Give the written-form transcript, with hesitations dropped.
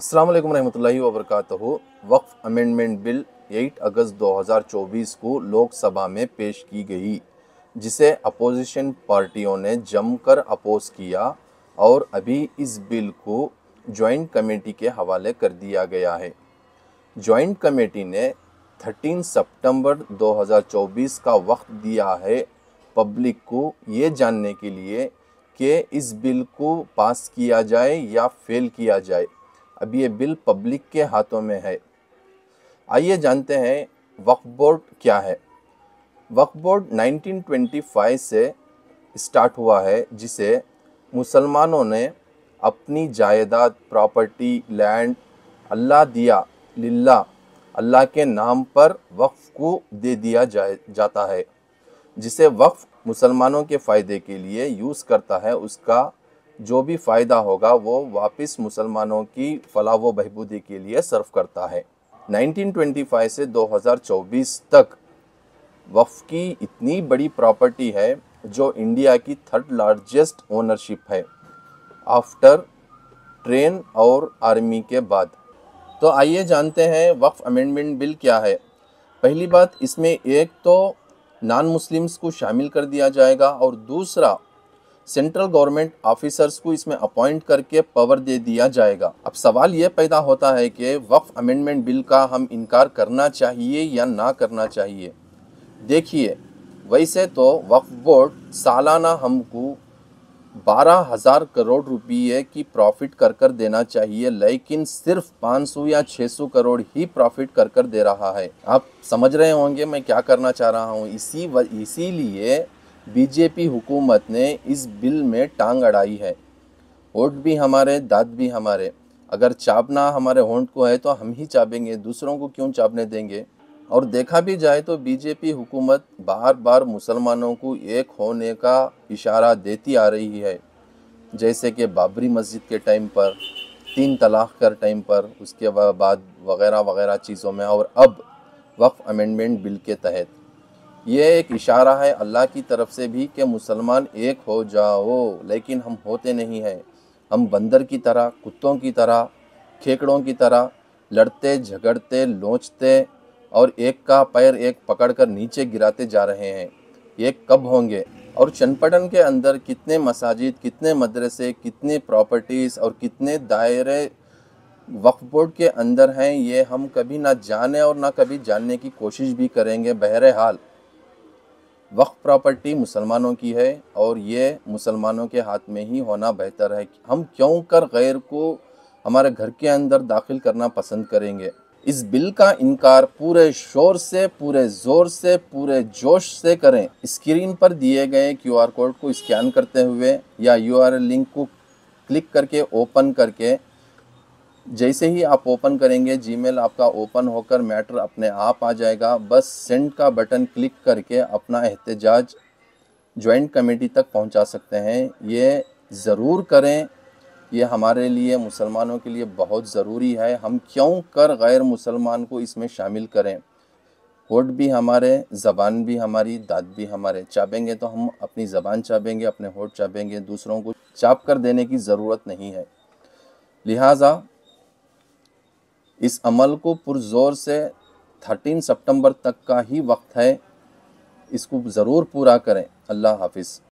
अस्सलाम वालेकुम रहमतुल्लाहि व बरकातहू। वक्फ अमेंडमेंट बिल 8 अगस्त 2024 को लोकसभा में पेश की गई, जिसे अपोजिशन पार्टियों ने जमकर अपोज किया और अभी इस बिल को जॉइंट कमेटी के हवाले कर दिया गया है। जॉइंट कमेटी ने 13 सितंबर 2024 का वक्त दिया है पब्लिक को ये जानने के लिए कि इस बिल को पास किया जाए या फेल किया जाए। अब ये बिल पब्लिक के हाथों में है। आइए जानते हैं वक्फ बोर्ड क्या है। वक्फ बोर्ड 1925 से स्टार्ट हुआ है, जिसे मुसलमानों ने अपनी जायदाद, प्रॉपर्टी, लैंड अल्लाह दिया लिल्लाह, अल्लाह के नाम पर वक्फ को दे दिया जाता है, जिसे वक्फ मुसलमानों के फ़ायदे के लिए यूज़ करता है। उसका जो भी फ़ायदा होगा वो वापस मुसलमानों की फलाह व बहबूदी के लिए सर्व करता है। 1925 से 2024 तक वक्फ की इतनी बड़ी प्रॉपर्टी है जो इंडिया की 3rd लार्जेस्ट ओनरशिप है आफ्टर ट्रेन और आर्मी के बाद। तो आइए जानते हैं वक्फ अमेंडमेंट बिल क्या है। पहली बात, इसमें एक तो नॉन मुस्लिम्स को शामिल कर दिया जाएगा और दूसरा सेंट्रल गवर्नमेंट ऑफिसर्स को इसमें अपॉइंट करके पावर दे दिया जाएगा। अब सवाल ये पैदा होता है कि वक्फ अमेंडमेंट बिल का हम इनकार करना चाहिए या ना करना चाहिए। देखिए, वैसे तो वक्फ बोर्ड सालाना हमको 12,000 करोड़ रुपये की प्रॉफिट कर देना चाहिए, लेकिन सिर्फ 500 या 600 करोड़ ही प्रॉफिट कर दे रहा है। आप समझ रहे होंगे मैं क्या करना चाह रहा हूँ। इसीलिए बीजेपी हुकूमत ने इस बिल में टांग अड़ाई है। होंठ भी हमारे, दांत भी हमारे। अगर चाबना हमारे होंठ को है तो हम ही चाबेंगे, दूसरों को क्यों चाबने देंगे। और देखा भी जाए तो बीजेपी हुकूमत बार बार मुसलमानों को एक होने का इशारा देती आ रही है, जैसे कि बाबरी मस्जिद के टाइम पर, 3 तलाक़ के टाइम पर, उसके बाद वगैरह वगैरह चीज़ों में, और अब वक्फ अमेंडमेंट बिल के तहत ये एक इशारा है अल्लाह की तरफ से भी कि मुसलमान एक हो जाओ, लेकिन हम होते नहीं हैं। हम बंदर की तरह, कुत्तों की तरह, खेकड़ों की तरह लड़ते झगड़ते लोचते और एक का पैर एक पकड़कर नीचे गिराते जा रहे हैं। ये कब होंगे? और चन्नपटन के अंदर कितने मसाजिद, कितने मदरसे, कितने प्रॉपर्टीज़ और कितने दायरे वक्फ बोर्ड के अंदर हैं, ये हम कभी ना जाने और ना कभी जानने की कोशिश भी करेंगे। बहरहाल वक्फ प्रॉपर्टी मुसलमानों की है और ये मुसलमानों के हाथ में ही होना बेहतर है। हम क्यों कर गैर को हमारे घर के अंदर दाखिल करना पसंद करेंगे। इस बिल का इनकार पूरे शोर से, पूरे ज़ोर से, पूरे जोश से करें। स्क्रीन पर दिए गए QR कोड को स्कैन करते हुए या URL लिंक को क्लिक करके ओपन करके, जैसे ही आप ओपन करेंगे जीमेल आपका ओपन होकर मैटर अपने आप आ जाएगा। बस सेंड का बटन क्लिक करके अपना एहतजाज जॉइंट कमेटी तक पहुंचा सकते हैं। ये ज़रूर करें, ये हमारे लिए, मुसलमानों के लिए बहुत ज़रूरी है। हम क्यों कर गैर मुसलमान को इसमें शामिल करें। होठ भी हमारे, ज़बान भी हमारी, दांत भी हमारे। चाबेंगे तो हम अपनी ज़बान चाबेंगे, अपने होठ चाबेंगे, दूसरों को चाप कर देने की ज़रूरत नहीं है। लिहाजा इस अमल को पुरज़ोर से 13 सितंबर तक का ही वक्त है, इसको ज़रूर पूरा करें। अल्लाह हाफिज़।